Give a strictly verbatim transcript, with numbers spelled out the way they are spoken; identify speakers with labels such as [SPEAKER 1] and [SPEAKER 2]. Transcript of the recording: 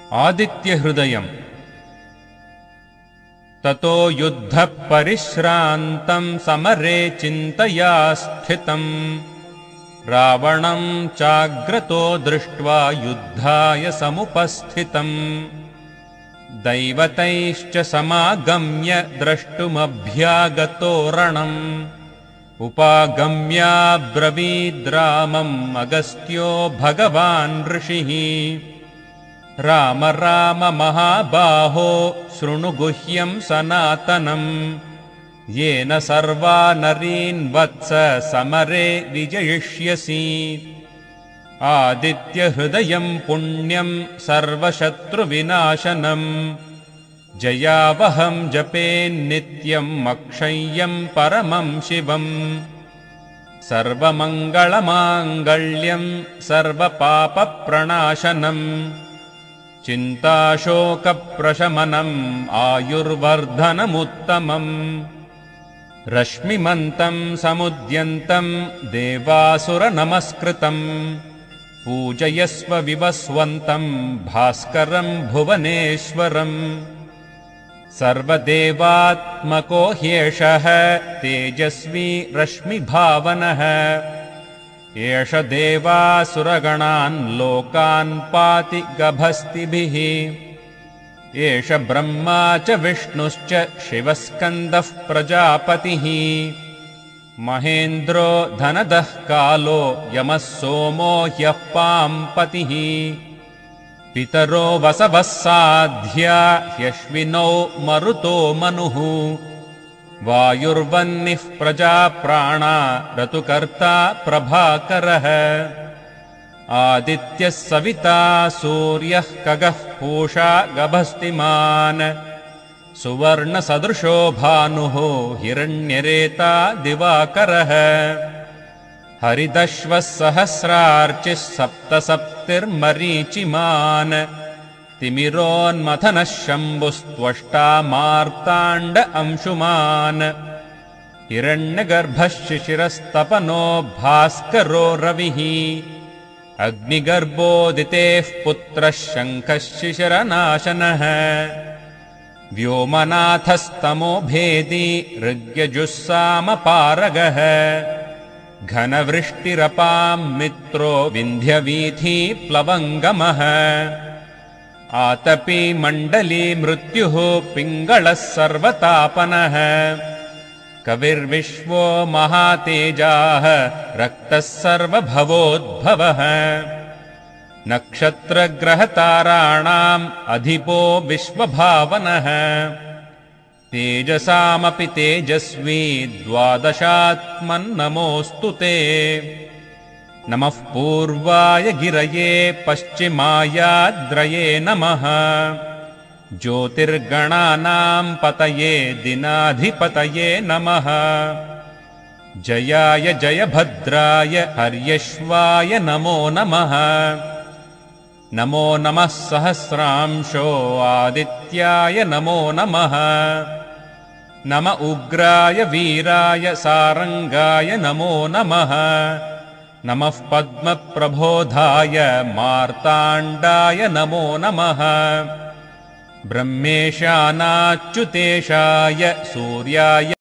[SPEAKER 1] आदित्यहृदयम्। ततो युद्धः परिश्रान्तं समरे चिन्तया स्थितम् रावणं चाग्रतो दृष्ट्वा युद्धाय समुपस्थितम् दैवतैश्च समागम्य द्रष्टुमभ्यागतो रणम् उपागम्याब्रवीद्रामम् अगस्त्यो भगवान् ऋषिः राम राम महाबाहो शृणु गुह्यं सनातनम् येन सर्वा नरीन् वत्स समरे विजयिष्यसि आदित्यहृदयं पुण्यं सर्वशत्रुविनाशनम् जयावहं जपेन्नित्यम् अक्षय्यं परमं शिवम् सर्वमङ्गलमाङ्गल्यं सर्वपापप्रणाशनम् चिन्ताशोकप्रशमनम् आयुर्वर्धनमुत्तमम् रश्मिमन्तं समुद्यन्तं देवासुरनमस्कृतम् पूजयस्व विवस्वन्तं भास्करं भुवनेश्वरम् सर्वदेवात्मको ह्येषः तेजस्वी रश्मिभावनः एष देवासुरगणान् लोकान् पाति गभस्तिभिः एष ब्रह्मा च विष्णुश्च शिवस्कन्दः प्रजापतिः महेन्द्रो धनदः कालो यमः सोमो ह्यः पाम्पतिः पितरो वसवः साध्या ह्यश्विनौ मरुतो मनुः वायुर्वह्निः प्रजाप्राणा ऋतुकर्ता प्रभाकरः आदित्यः सविता सूर्यः खगः पूषा गभस्तिमान् सुवर्णसदृशो भानुः हिरण्यरेता दिवाकरः हरिदश्वः सहस्रार्चिः सप्तसप्तिर्मरीचिमान् तिमिरोन्मथनः शम्भुस्त्वष्टा मार्ताण्ड अंशुमान् हिरण्यगर्भः शिशिरस्तपनो भास्करो रविः अग्निगर्भोदितेः पुत्रः शङ्खः शिशिरनाशनः व्योमनाथस्तमो भेदी ऋग्यजुस्सामपारगः घनवृष्टिरपां मित्रो विन्ध्यवीथी प्लवङ्गमः आतपी मण्डली मृत्युः पिङ्गळः सर्वतापनः कविर्विश्वो महातेजाः रक्तः सर्वभवोद्भवः नक्षत्रग्रहताराणाम् अधिपो विश्वभावनः तेजसामपि तेजस्वी द्वादशात्मन्नमोऽस्तु ते नमः पूर्वाय गिरये पश्चिमायाद्रये नमः ज्योतिर्गणानां पतये दिनाधिपतये नमः जयाय जयभद्राय हर्यश्वाय नमो नमः नमो नमः सहस्रांशो आदित्याय नमो नमः नम उग्राय वीराय सारंगाय नमो नमः नमः पद्मप्रबोधाय मार्ताण्डाय नमो नमः ब्रह्मेशानाच्युतेशाय सूर्याय